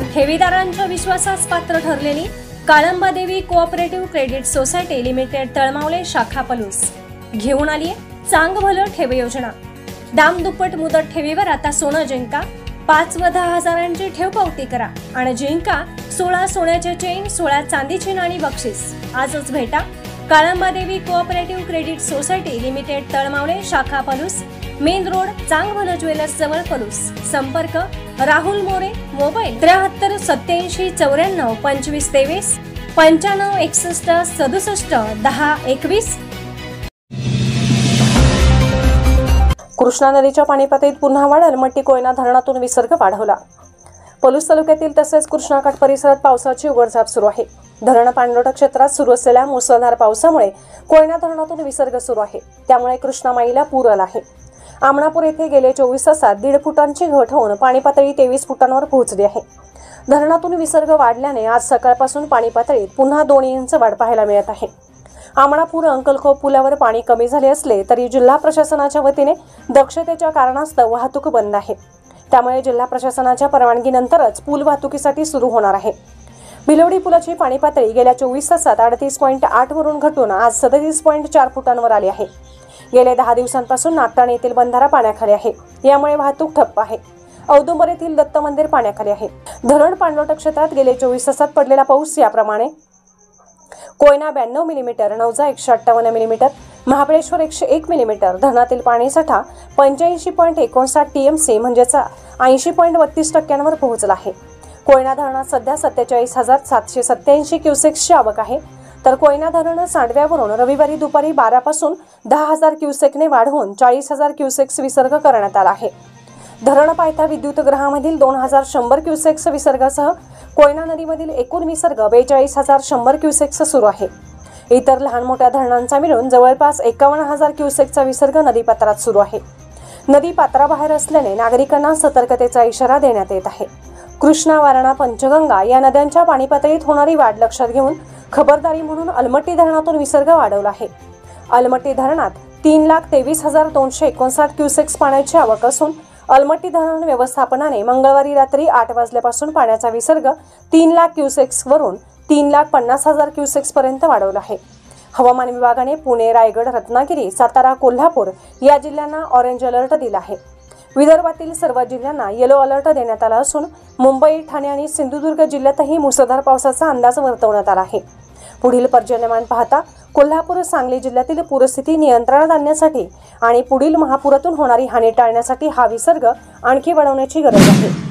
ठेवीदारांच्या विश्वासास पात्र ठरलेली Kalambadevi cooperative credit society limited Talmavale शाखा पलूस घेऊन आली चांग भलं ठेव योजना। दाम दुप्पट मुदत ठेवीवर आता सोनं जिंका, 5 व 10 हजारांची ठेव पावती करा आणि जिंका 16 सोन्याचे चेन, 16 चांदीची नाणी बक्षीस। आजच भेटा Kalambadevi cooperative credit society limited Talmavale शाखा पलूस, मेन रोड, चांग भलं ज्वेलर्स जवळ पलूस। संपर्क राहुल मोरे, मोबाईल 73 87 94 25 23 95 61 67 10 21। कृष्णा नदीच्या पाणी पातळीत पुन्हा वाढ, अलमट्टी कोयना धरणातून विसर्ग वाढवला। पलूस तालुक्यातील तसेच कृष्णाकाठ परिसरात पावसाची उघडझाप सुरू आहे। धरण पाणलोट क्षेत्रात सुरू असलेल्या मुसळधार पावसामुळे कोयना धरणातून विसर्ग सुरू आहे, त्यामुळे कृष्णा माईला पूर आला आहे। आमणापूर येथे गेले 24 तासात 1.5 फुटांची घट होऊन पाणी पातळी 23 फुटांवर पोहोचली आहे। धरणातून विसर्ग वाढल्याने आज सकाळपासून पाणी पातळीत पुन्हा 2 इंच वाढ पाहायला मिळत आहे। आमणापूर अंकलखोप पुलावर पाणी कमी झाले असले तरी जिल्हा प्रशासनाच्या वतीने दक्षतेच्या कारणास्तव वाहतूक बंद आहे, त्यामुळे जिल्हा प्रशासनाच्या परवानगीनंतरच पूल वाहतुकीसाठी सुरू होणार आहे। भिलवडी पुलाची पाणी पातळी गेल्या 24 तासात 38.8 वरून घटून आज 37.4 फुटांवर आली आहे। गेल्या 10 दिवसांपासून नागठाणे येथील बंधारा पाण्याखाली आहे, यामुळे वाहतूक ठप्प आहे। औदुंबर येथील दत्त मंदिर पाण्याखाली आहे। धरण पाणलोट क्षेत्रात गेले 24 तासात पडलेला पाऊस याप्रमाणे: Koyna 92 millimetre, Navaja 158 millimetre, Mahabaleshwar 101 millimetre. धरणातील पाणीसाठा 85.59 टीएमसी म्हणजेच 80.32% पोहोचला आहे। कोयना धरणात सध्या 47,787 क्युसेक्सची आवक आहे, तर कोयना धरण सांडव्यावरून रविवारी दुपारी 12 पासून 10,000 क्युसेकने वाढवून 40,000 क्युसेक्स विसर्ग करण्यात आला आहे। धरण पायथा विद्युतगृहामधील 2,100 क्युसेक्स विसर्गासह कोयना नदीमधील एकूण विसर्ग 42,100 क्युसेक्स सुरू आहे। इतर लहान मोठ्या धरणांचा मिळून जवळपास 51,000 क्युसेकचा विसर्ग नदीपात्रात सुरू आहे। नदी पात्राबाहेर असल्याने नागरिकांना सतर्कतेचा इशारा देण्यात येत आहे। कृष्णा, वारणा, पंचगंगा या नद्यांच्या पाणी पातळीत होणारी वाढ लक्षात घेऊन खबरदारी म्हणून अलमट्टी धरणातून विसर्ग वाढवला आहे। अलमट्टी धरणात 3,23,259 क्युसेक्स पाण्याची आवक असून अलमट्टी धरण व्यवस्थापनाने मंगळवारी रात्री 8 वाजल्यापासून पाण्याचा विसर्ग 3 लाख क्युसेक्स वरून 3,50,000 क्युसेक्स पर्यंत वाढवला आहे। हवामान विभागाने पुणे, रायगड, रत्नागिरी, सातारा, कोल्हापूर या जिल्ह्यांना ऑरेंज अलर्ट दिला आहे। विदर्भातील सर्व जिल्ह्यांना येलो अलर्ट देण्यात आला असून मुंबई, ठाणे आणि सिंधुदुर्ग जिल्ह्यातही मुसळधार पावसाचा अंदाज वर्तवण्यात आला आहे। पुढील पर्जन्यमान पाहता कोल्हापूर, सांगली जिल्ह्यातील पूरस्थिती नियंत्रणात आणण्यासाठी आणि पुढील महापुरातून होणारी हानी टाळण्यासाठी हा विसर्ग आणखी वाढवण्याची गरज आहे।